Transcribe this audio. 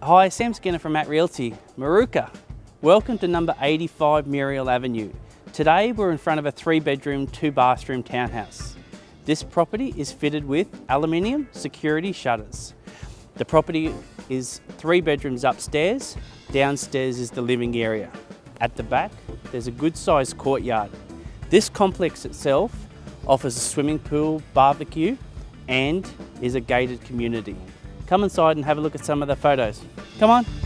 Hi, Sam Skinner from Realty, Moorooka. Welcome to number 85 Muriel Avenue. Today we're in front of a 3-bedroom, 2-bathroom townhouse. This property is fitted with aluminium security shutters. The property is 3 bedrooms upstairs, downstairs is the living area. At the back, there's a good sized courtyard. This complex itself offers a swimming pool, barbecue, and is a gated community. Come inside and have a look at some of the photos. Come on.